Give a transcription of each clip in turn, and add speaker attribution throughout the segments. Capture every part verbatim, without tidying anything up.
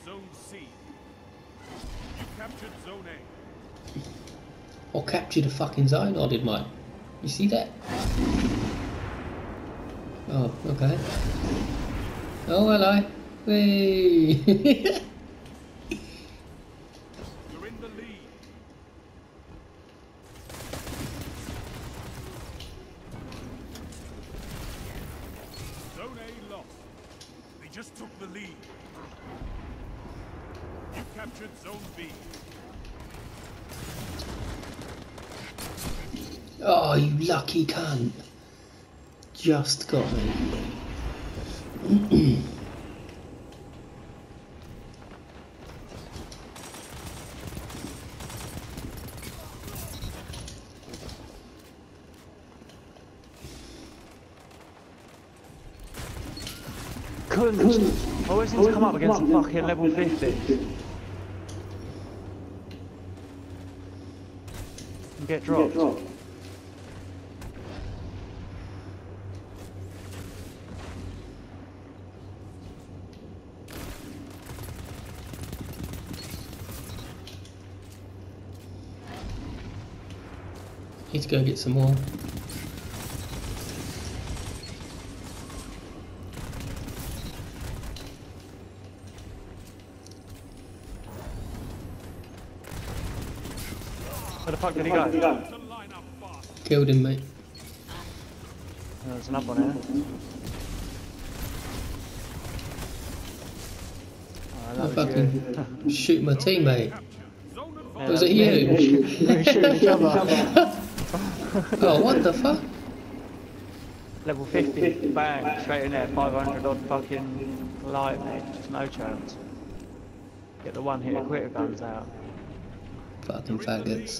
Speaker 1: Zone C. You captured Zone A.
Speaker 2: Or captured a fucking zone, I did mate. You see that? Oh, okay. Oh, hello. Whee!
Speaker 1: You're in the lead. Zone A lost. They just took the lead. You captured Zone B.
Speaker 2: Oh, you lucky cunt. Just got me.
Speaker 3: Couldn't. I always seem to come up against a fucking level fifty. And get dropped.
Speaker 2: Need to go get some more.
Speaker 3: Where the fuck did he go?
Speaker 2: Killed him, mate.
Speaker 3: There's another one here. Oh,
Speaker 2: I
Speaker 3: that was
Speaker 2: fucking
Speaker 3: you.
Speaker 2: shoot my teammate.
Speaker 3: Yeah,
Speaker 2: Was
Speaker 3: that
Speaker 2: it you?
Speaker 3: We were shooting each other.
Speaker 2: Oh, what the fuck?
Speaker 3: Level fifty, bang, straight in there, five hundred odd fucking light, mate. Just no chance. Get the one hit quitter guns out.
Speaker 2: Fucking faggots.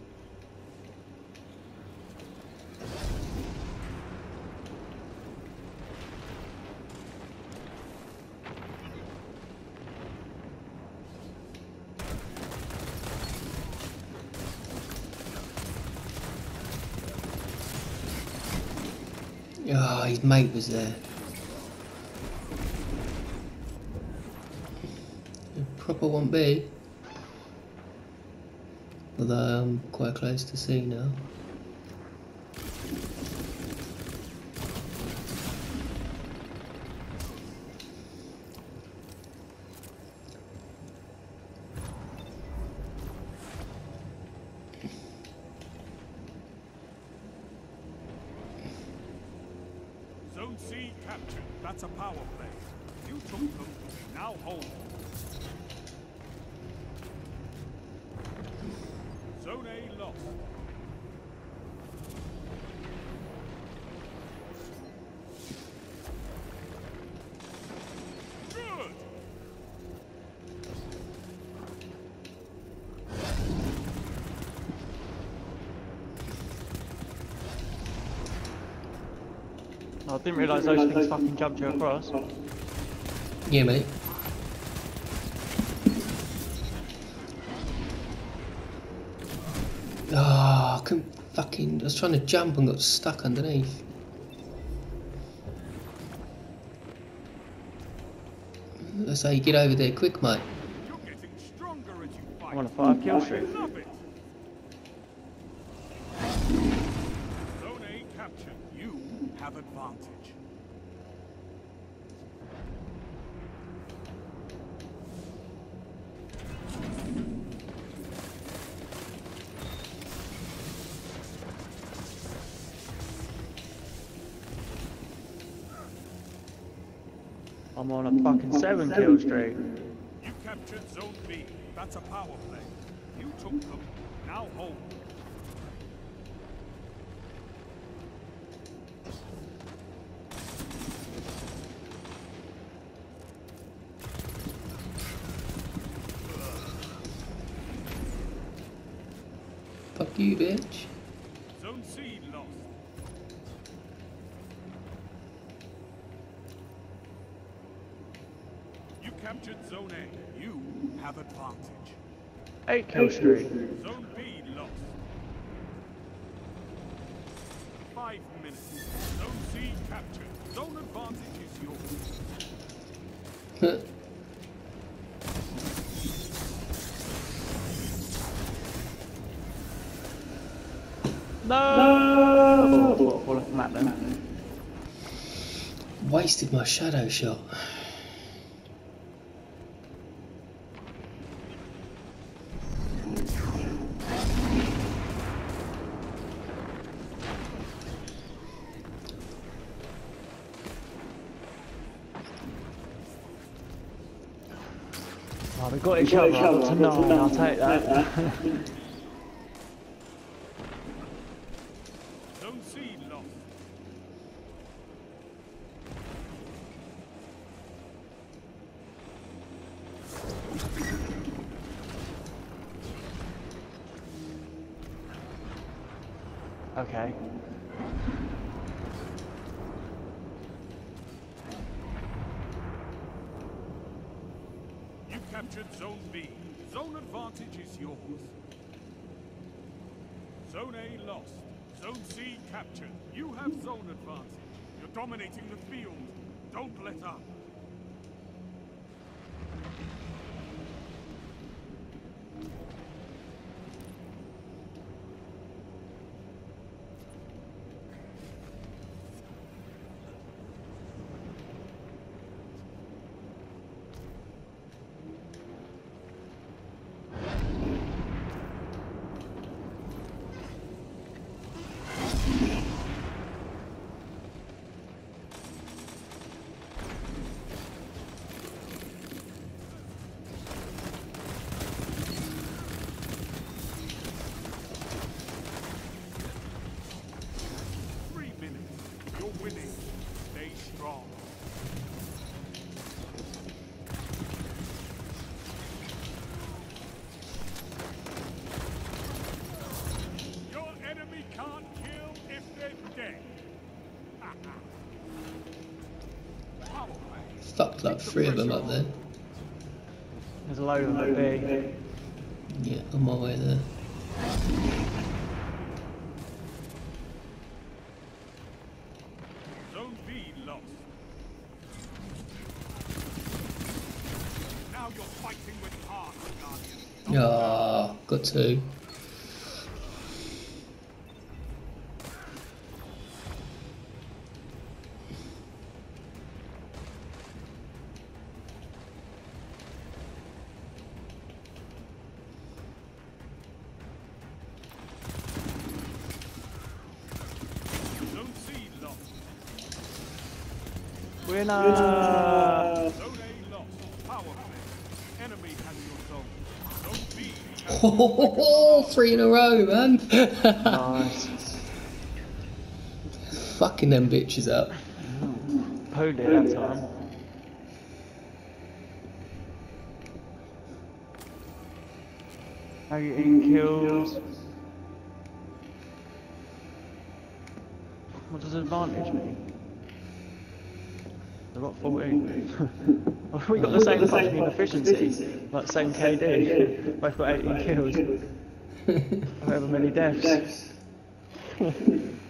Speaker 2: Ah, oh, his mate was there. Proper won't be. Although I'm quite close to C now.
Speaker 1: Zone C captured. That's a power play. You took them. Now hold. Zone A lost. Good.
Speaker 3: I didn't realise those things fucking jumped you across.
Speaker 2: Yeah, mate. Ah, oh, I couldn't fucking. I was trying to jump and got stuck underneath. Let's say get over there quick, mate.
Speaker 1: You're getting stronger as you fight.
Speaker 3: I'm on a five kill streak.
Speaker 1: Love it. Zone A captured. You have advantage.
Speaker 3: I'm on a fucking seven kill streak.
Speaker 1: You captured Zone B. That's a power play. You took them. Now hold.
Speaker 2: Fuck you, bitch.
Speaker 1: Zone C lost. You captured Zone A. You have advantage.
Speaker 3: Eight kill streak.
Speaker 1: Zone B lost. Five minutes. Zone C captured. Zone advantage is yours.
Speaker 3: No! Oh, oh, fall off the map then.
Speaker 2: Wasted my shadow shot.
Speaker 3: Oh, we got each other. I've got to nine. I'll take that.
Speaker 1: Zone C lost.
Speaker 3: Okay.
Speaker 1: You captured Zone B. Zone advantage is yours. Zone A lost. Zone C captured. You have zone advantage. You're dominating the field. Don't let up. Three minutes. You're winning. Stay strong. Your enemy can't kill if they're dead. Power play.
Speaker 2: Fucked like three of them up there.
Speaker 3: There's a load of them at B.
Speaker 2: Yeah, on my way there.
Speaker 1: Zone B lost. Now you're fighting with heart, Guardian.
Speaker 2: Ah, got two.
Speaker 1: Zone C lost.
Speaker 3: Winner!
Speaker 1: Zone A lost. Power play. Enemy has your zone. Zone B has
Speaker 2: Oh, three in a row, man.
Speaker 3: Nice.
Speaker 2: Fucking them bitches up.
Speaker 3: Pulled it that time. eighteen kills. What does advantage mean? I've got fourteen. We got the same fucking efficiency, like same K D. Both got eighteen kills. However many deaths.